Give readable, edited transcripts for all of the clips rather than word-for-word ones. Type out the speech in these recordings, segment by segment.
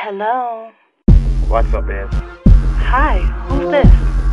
Hello. What's up, babe? Hi, who's this?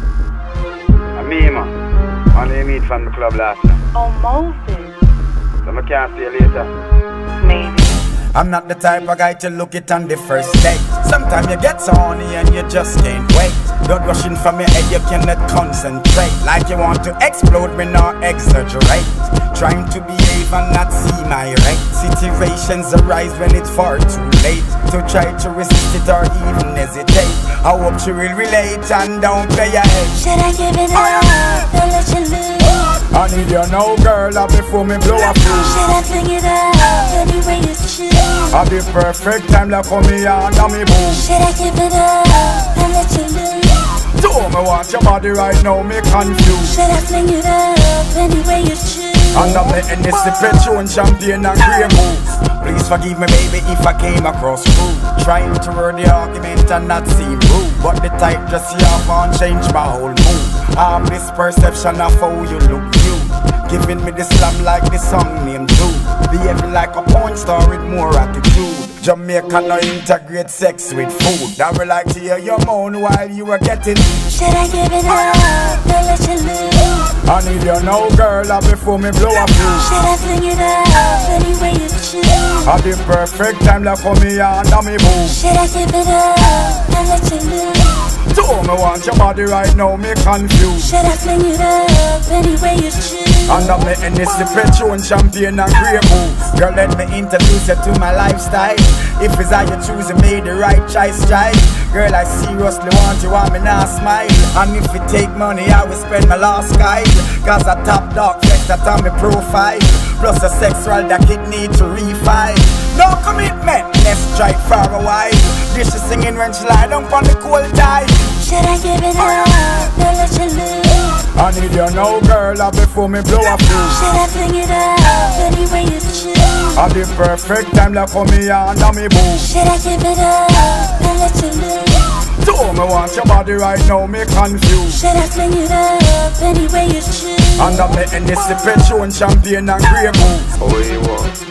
I'm me, man. Only you meet from the club last night. Oh, Moses. So I can't see you later. Maybe. I'm not the type of guy to look it on the first date. Sometimes you get so horny and you just can't wait. Blood rushing from your head, you cannot concentrate. Like you want to explode, me not exaggerate. Trying to behave and not see my right. Situations arise when it's far too late to try to resist it or even hesitate. I hope she will relate and don't play your head. Should I give it up or let you lose? I need you now, girl, before me blow a fuse. Should I fling it up any way you choose? I'll be perfect time like for me and me boom. Should I give it up and let you lose? Do me want your body right now, me confused. Should I fling it up any way you choose? And I'm letting this Patron champagne and grey moves. Please forgive me, baby, if I came across rude. Trying to word the argument and not seem rude, but the type just see off and change my whole mood. I have this perception of how you look cute, giving me the slam like the song named Dude. Behaving like a porn star with more attitude. Jamaica no integrate sex with food. I would like to hear your moan while you were getting. Should I give it up or let you lose? I need you now, girl, before me blow a fuse. Should I fling it up any way you choose? I'll be perfect time like for me and me boom. Should I give it up and let you lose? Do me want your body right now, me confused. Should I fling it up any way you choose? And I'm letting this Patron champagne and grey moves. Girl, let me introduce you to my lifestyle. If it's how you choose, you made the right choice, child. Girl, I seriously want you, I me not smile. And if you take money, I will spend my last guide. Cause a top dog flex that on me profile. Plus a sexual that it need to refine. No commitment, let's strike for a while. This is singing when she lie down on the cold tide. Should I give it up or let you lose? I need you now, girl, before me blow a fuse. Should I fling it up any way you choose? I'll be perfect time like for me and me boom. Should I give it up and let you lose? Do me want your body right now, me confused. Should I fling it up any way you choose? And I'm letting this Patron champagne and grey moves. How you want?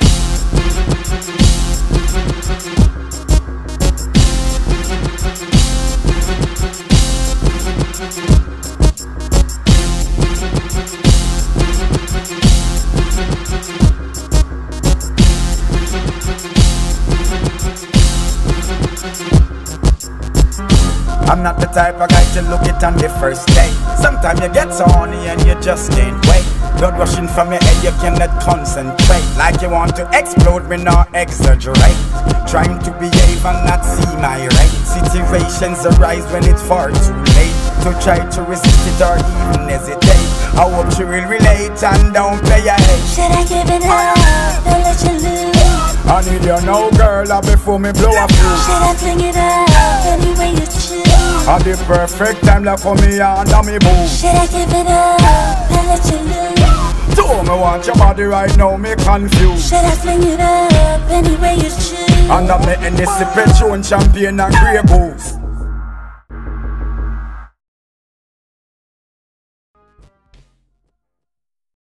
I'm not the type of guy to look it on the first date. Sometimes you get so horny and you just can't wait. Blood rushing from your head, you cannot concentrate. Like you want to explode, me not exaggerate. Trying to behave and not see my right. Situations arise when it's far too late to try to resist it or even hesitate. I hope she will relate and don't play your head. Should I give it up or let you lose? I need you now, girl, before me blow a fuse. Should I fling it up any way you choose? I'll be perfect time like for me and me boom. Should I give it up and let you lose? Do me want your body right now, me confused. Should I fling it up any way you choose? And I'm letting this Patron champagne and grey moves.